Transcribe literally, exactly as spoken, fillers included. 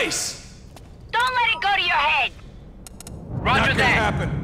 place! Don't let it go to your head! Roger Not gonna that. happen.